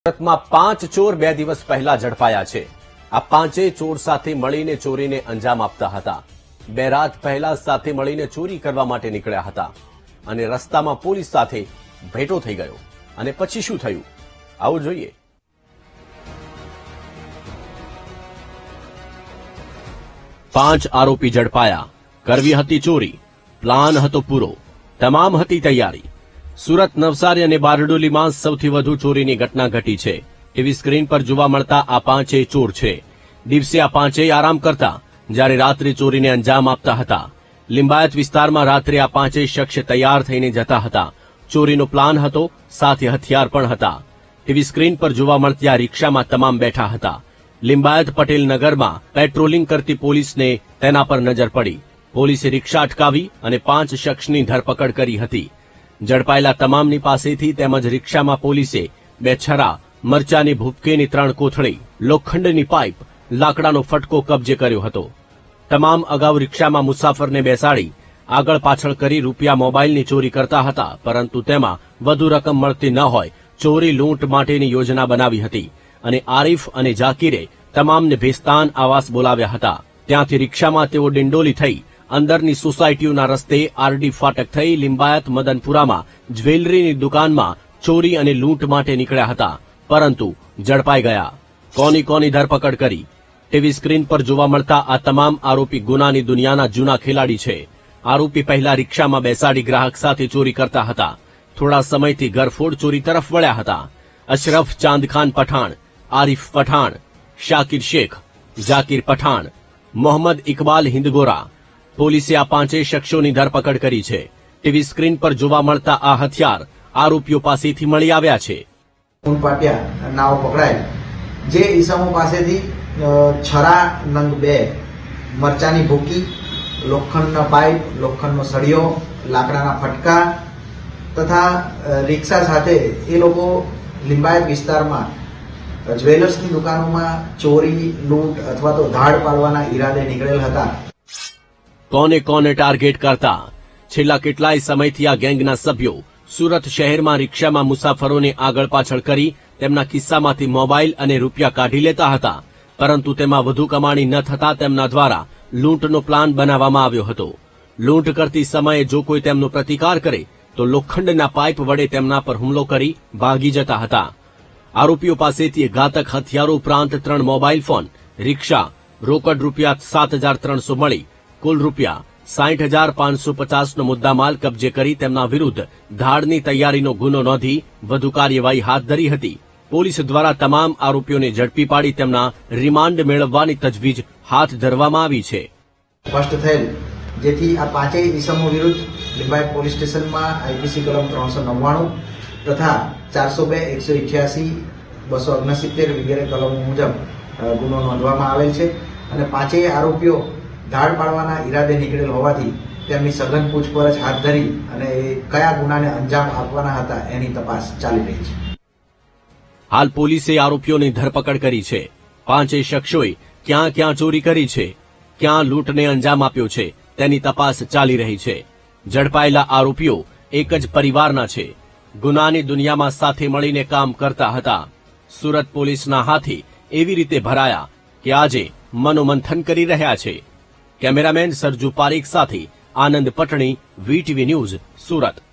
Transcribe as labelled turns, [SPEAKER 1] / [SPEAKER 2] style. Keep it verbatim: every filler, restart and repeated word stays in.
[SPEAKER 1] સુરતમાં પાંચ ચોર બે દિવસ પહેલા ઝડપાયા છે। આ પાંચેય ચોર સાથે મળીને ચોરીને અંજામ આપતા હતા। બે રાત પહેલા સાથે મળીને ચોરી કરવા માટે નીકળ્યા હતા અને રસ્તામાં પોલીસ સાથે ભેટો થઈ ગયો અને પછી શું થયું આવો જોઈએ। પાંચ આરોપી ઝડપાયા। કરવી હતી ચોરી, પ્લાન હતો પૂરો, તમામ હતી તૈયારી। સુરત, નવસારી અને બારડોલીમાં સૌથી વધુ ચોરીની ઘટના ઘટી છે। ટીવી સ્ક્રીન પર જોવા મળતા આ પાંચેય ચોર છે। દિવસે આ પાંચેય આરામ કરતા, જ્યારે રાત્રે ચોરીને અંજામ આપતા હતા। લિંબાયત વિસ્તારમાં રાત્રે આ પાંચેય શખ્સ તૈયાર થઈને જતા હતા। ચોરીનો પ્લાન હતો, સાથે હથિયાર પણ હતા। ટીવી સ્ક્રીન પર જોવા મળતી આ રિક્ષામાં તમામ બેઠા હતા। લિંબાયત પટેલ નગરમાં પેટ્રોલિંગ કરતી પોલીસને તેના પર નજર પડી। પોલીસે રિક્ષા અટકાવી અને પાંચ શખ્સની ધરપકડ કરી હતી। ઝડપાયેલા તમામની પાસેથી તેમજ રિક્ષામાં પોલીસે બે છરા, મરચાની ભૂપકેની ત્રણ કોથળી, લોખંડની પાઇપ, લાકડાનો ફટકો કબજે કર્યો હતો। તમામ અગાઉ રિક્ષામાં મુસાફરને બેસાડી આગળ પાછળ કરી રૂપિયા મોબાઈલની ચોરી કરતા હતા, પરંતુ તેમાં વધુ રકમ મળતી ન હોય ચોરી લૂંટ માટેની યોજના બનાવી હતી અને આરીફ અને જાકીરે તમામને ભેસ્તાન આવાસ બોલાવ્યા હતા। ત્યાંથી રિક્ષામાં તેઓ ડિંડોલી થઈ અંદરની સોસાયટીઓના રસ્તે આરડી ફાટક થઈ લિંબાયત મદનપુરામાં જ્વેલરીની દુકાનમાં ચોરી અને લૂંટ માટે નીકળ્યા હતા, પરંતુ ઝડપાઈ ગયા। કોની કોની ધરપકડ કરી? ટીવી સ્ક્રીન પર જોવા મળતા આ તમામ આરોપી ગુનાની દુનિયાના જૂના ખેલાડી છે। આરોપી પહેલા રિક્ષામાં બેસાડી ગ્રાહક સાથે ચોરી કરતા હતા। થોડા સમયથી ઘરફોડ ચોરી તરફ વળ્યા હતા। અશરફ ચાંદખાન પઠાણ, આરીફ પઠાણ, શાકિર શેખ, જાકીર પઠાણ, મોહમ્મદ ઇકબાલ હિંદગોરા। પોલીસે આ પાંચેય શખ્સોની ધરપકડ કરી છે। ટીવી સ્ક્રીન પર જોવા મળતા આ હથિયાર આરોપીઓ પાસેથી મળી આવ્યા છે।
[SPEAKER 2] પાટિયા નાવ પકડાય જે ઈસમો પાસેથી છરા નંગ બે, મરચાની ભૂકી, લોખંડના પાઇપ, લોખંડનો સળિયો, લાકડાના ફટકા તથા રિક્ષા સાથે એ લોકો લિંબાયત વિસ્તારમાં જ્વેલર્સની દુકાનોમાં ચોરી, લૂંટ અથવા તો ધાડ પાડવાના ઈરાદે નીકળેલ હતા।
[SPEAKER 1] કોને કોને ટાર્ગેટ કરતા? છેલ્લા કેટલાય સમયથી આ ગેંગના સભ્યો સુરત શહેરમાં રિક્ષામાં મુસાફરોને આગળ પાછળ કરી તેમના ખિસ્સામાંથી મોબાઈલ અને રૂપિયા કાઢી લેતા હતા, પરંતુ તેમાં વધુ કમાણી ન થતા તેમના દ્વારા લૂંટનો પ્લાન બનાવવામાં આવ્યો હતો। લૂંટ કરતી સમયે જો કોઈ તેમનો પ્રતિકાર કરે તો લોખંડના પાઇપ વડે તેમના પર હુમલો કરી ભાગી જતા હતા। આરોપીઓ પાસેથી ઘાતક હથિયારો ઉપરાંત ત્રણ મોબાઈલ ફોન, રિક્ષા, રોકડ રૂપિયા સાત હજાર ત્રણસો મળી કુલ રૂપિયા સાઠ હજાર પાંચસો પચાસનો મુદ્દામાલ કબજે કરી તેમના વિરુદ્ધ ધાડની તૈયારીનો ગુનો નોંધી વધુ કાર્યવાહી હાથ ધરી હતી। પોલીસ દ્વારા તમામ આરોપીઓને ઝડપી પાડી તેમના રિમાન્ડ મેળવવાની તજવીજ હાથ ધરવામાં આવી છે।
[SPEAKER 2] સ્પષ્ટ થયેલ જેથી આ પાંચેય ઇસમો વિરુદ્ધ લિંબાયત પોલીસ સ્ટેશનમાં આઈપીસી કલમ ત્રણસો નવ્વાણું તથા ચારસો બે, એકસો ઇઠ્યાસી, બસો ઓગણસિત્તેર વગેરે કલમો મુજબ ગુનો નોંધવામાં આવેલ છે અને પાંચેય આરોપીઓ ધાડ પાડવાના ઈરાદે નીકળેલ હોવાથી તેમની સઘન પૂછપરછ હાથ ધરી અને કયા ગુનાને અંજામ આપવાના હતા એની તપાસ ચાલી રહી છે।
[SPEAKER 1] હાલ પોલીસે આરોપીઓની ધરપકડ કરી છે। પાંચેય શખ્સોએ ક્યાં ક્યાં ચોરી કરી છે, ક્યાં લૂંટને અંજામ આપ્યો છે તેની તપાસ ચાલી રહી છે। ઝડપાયેલા આરોપીઓ એક જ પરિવારના છે। ગુનાની દુનિયામાં સાથે મળીને કામ કરતા હતા। સુરત પોલીસના હાથે એવી રીતે ભરાયા કે આજે મનોમંથન કરી રહ્યા છે। કેમેરામેન સરજુ પારીખ સાથે આનંદ પટણી, વીટીવી ન્યૂઝ, સુરત।